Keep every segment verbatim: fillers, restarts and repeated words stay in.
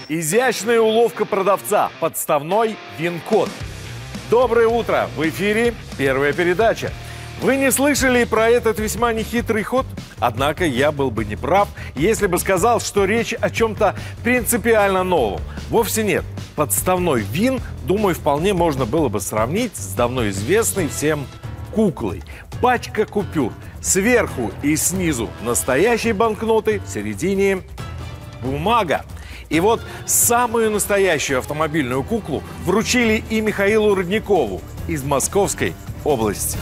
Изящная уловка продавца. Подставной ВИН-код. Доброе утро! В эфире первая передача. Вы не слышали про этот весьма нехитрый ход? Однако я был бы неправ, если бы сказал, что речь о чем-то принципиально новом. Вовсе нет. Подставной ВИН, думаю, вполне можно было бы сравнить с давно известной всем куклой. Пачка купюр. Сверху и снизу настоящие банкноты, в середине бумага. И вот самую настоящую автомобильную куклу вручили и Михаилу Родникову из Московской области.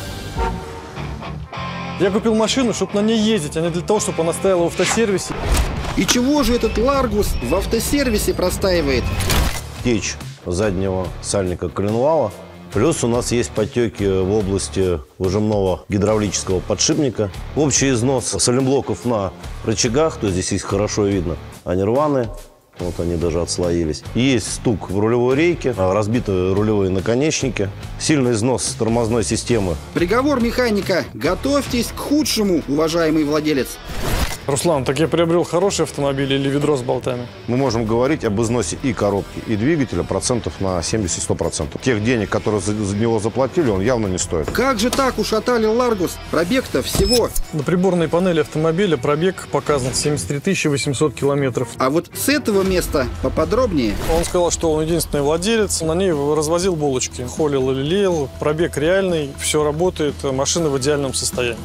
Я купил машину, чтобы на ней ездить, а не для того, чтобы она стояла в автосервисе. И чего же этот Ларгус в автосервисе простаивает? Течь заднего сальника коленвала. Плюс у нас есть потеки в области выжимного гидравлического подшипника. Общий износ саленблоков на рычагах, то здесь есть хорошо видно, они рваные. Вот они даже отслоились. Есть стук в рулевой рейке, разбиты рулевые наконечники, сильный износ тормозной системы. Приговор механика. Готовьтесь к худшему, уважаемый владелец. Руслан, так я приобрел хороший автомобиль или ведро с болтами? Мы можем говорить об износе и коробки, и двигателя процентов на семьдесят-сто процентов. Тех денег, которые за него заплатили, он явно не стоит. Как же так ушатали Ларгус? Пробег-то всего. На приборной панели автомобиля пробег показан семьдесят три тысячи восемьсот километров. А вот с этого места поподробнее. Он сказал, что он единственный владелец, на ней развозил булочки. Холил и лелеял, пробег реальный, все работает, машина в идеальном состоянии.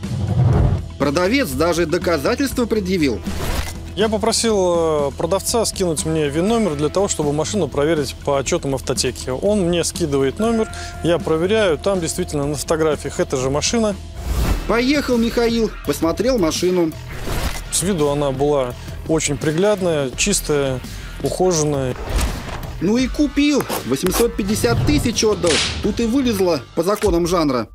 Продавец даже доказательства предъявил. Я попросил продавца скинуть мне ВИН-номер для того, чтобы машину проверить по отчетам автотеки. Он мне скидывает номер, я проверяю, там действительно на фотографиях эта же машина. Поехал Михаил, посмотрел машину. С виду она была очень приглядная, чистая, ухоженная. Ну и купил. восемьсот пятьдесят тысяч отдал. Тут и вылезло по законам жанра.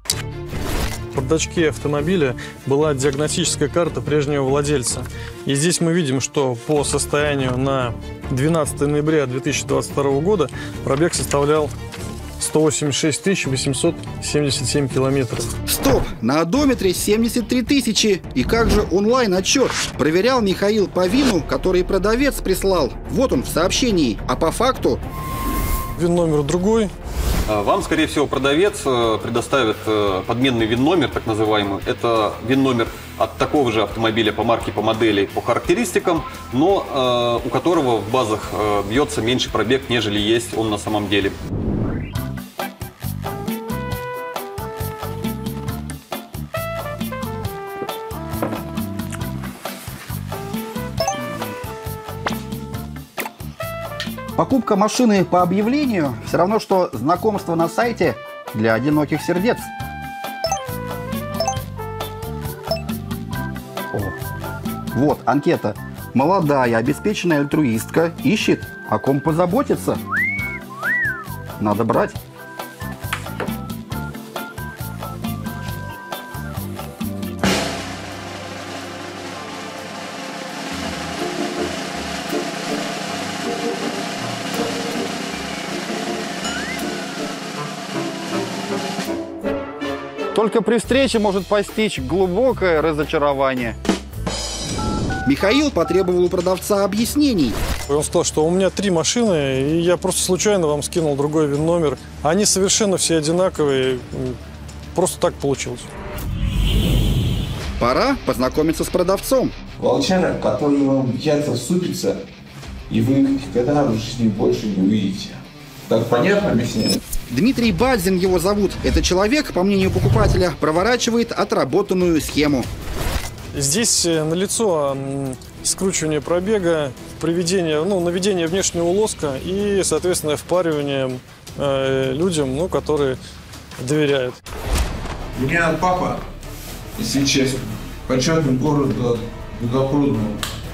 В бардачке автомобиля была диагностическая карта прежнего владельца. И здесь мы видим, что по состоянию на двенадцатое ноября две тысячи двадцать второго года пробег составлял сто восемьдесят шесть тысяч восемьсот семьдесят семь километров. Стоп! На одометре семьдесят три тысячи. И как же онлайн-отчет? Проверял Михаил по ВИНу, который продавец прислал. Вот он в сообщении. А по факту... ВИН-номер другой. Вам, скорее всего, продавец предоставит подменный ВИН-номер, так называемый. Это ВИН-номер от такого же автомобиля по марке, по модели, по характеристикам, но э, у которого в базах э, бьется меньше пробег, нежели есть он на самом деле. Покупка машины по объявлению все равно, что знакомство на сайте для одиноких сердец. О. Вот анкета. Молодая, обеспеченная альтруистка ищет, о ком позаботиться. Надо брать. Только при встрече может постичь глубокое разочарование. Михаил потребовал у продавца объяснений. Он сказал, что у меня три машины, и я просто случайно вам скинул другой ВИН-номер. Они совершенно все одинаковые. Просто так получилось. Пора познакомиться с продавцом. Волчонок, который вам часто вступится, и вы никогда в жизни больше не увидите. Так понятно объясняю? Дмитрий Бадзин его зовут. Это человек, по мнению покупателя, проворачивает отработанную схему. Здесь налицо скручивание пробега, приведение, ну, наведение внешнего лоска и, соответственно, впаривание э, людям, ну, которые доверяют. У меня папа, если честно, почетный город Долгопрудного.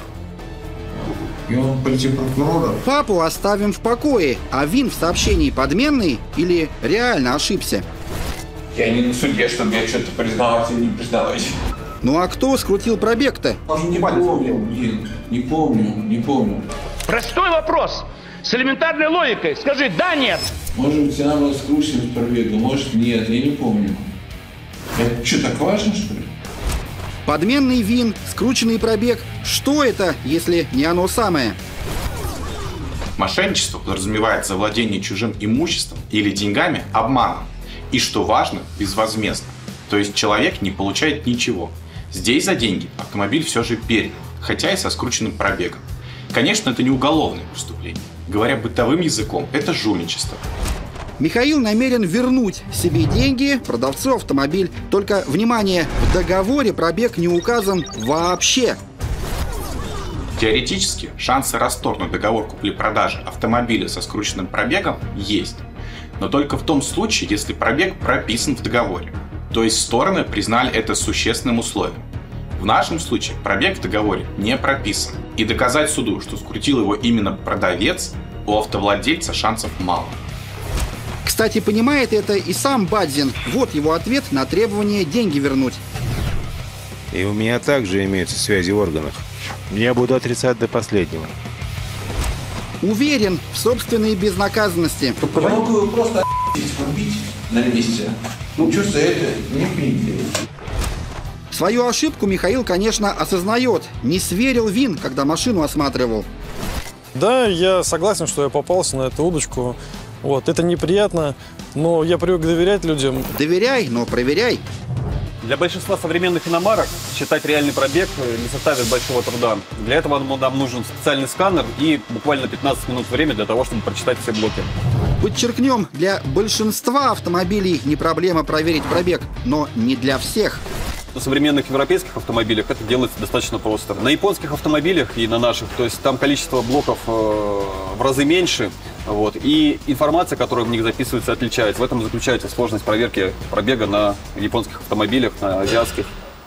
И он прийти прокурора. Папу оставим в покое, а ВИН в сообщении подменный или реально ошибся? Я не на суде, чтобы я что-то признавался или не признавался. Ну а кто скрутил пробег-то? Не помню, блин, не помню, не помню. Простой вопрос, с элементарной логикой. Скажи да, нет. Может быть, она была скручена с пробега, может нет, я не помню. Это что, так важно, что ли? Подменный ВИН, скрученный пробег. Что это, если не оно самое? Мошенничество подразумевает завладение чужим имуществом или деньгами обманом. И, что важно, безвозмездно. То есть человек не получает ничего. Здесь за деньги автомобиль все же передан, хотя и со скрученным пробегом. Конечно, это не уголовное преступление. Говоря бытовым языком, это жульничество. Михаил намерен вернуть себе деньги, продавцу автомобиль. Только, внимание, в договоре пробег не указан вообще. Теоретически шансы расторгнуть договор купли-продажи автомобиля со скрученным пробегом есть. Но только в том случае, если пробег прописан в договоре. То есть стороны признали это существенным условием. В нашем случае пробег в договоре не прописан. И доказать суду, что скрутил его именно продавец, у автовладельца шансов мало. Кстати, понимает это и сам Бадзин. Вот его ответ на требование деньги вернуть. И у меня также имеются связи в органах. Я буду отрицать до последнего. Уверен в собственной безнаказанности. Я могу его просто убить на месте. Ну, что за это не приняли. Свою ошибку Михаил, конечно, осознает. Не сверил ВИН, когда машину осматривал. Да, я согласен, что я попался на эту удочку. Вот, это неприятно, но я привык доверять людям. Доверяй, но проверяй. Для большинства современных иномарок считать реальный пробег не составит большого труда. Для этого нам нужен специальный сканер и буквально пятнадцать минут времени для того, чтобы прочитать все блоки. Подчеркнем, для большинства автомобилей не проблема проверить пробег, но не для всех. На современных европейских автомобилях это делается достаточно просто. На японских автомобилях и на наших, то есть там количество блоков э, в разы меньше, вот, и информация, которая в них записывается, отличается. В этом заключается сложность проверки пробега на японских автомобилях, на азиатских.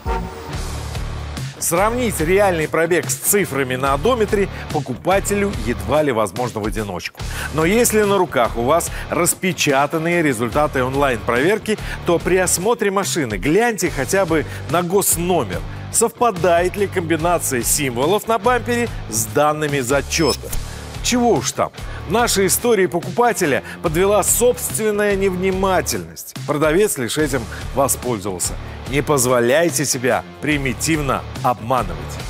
Сравнить реальный пробег с цифрами на одометре покупателю едва ли возможно в одиночку. Но если на руках у вас распечатанные результаты онлайн-проверки, то при осмотре машины гляньте хотя бы на госномер. Совпадает ли комбинация символов на бампере с данными зачета? Чего уж там. В нашей истории покупателя подвела собственная невнимательность. Продавец лишь этим воспользовался. Не позволяйте себя примитивно обманывать.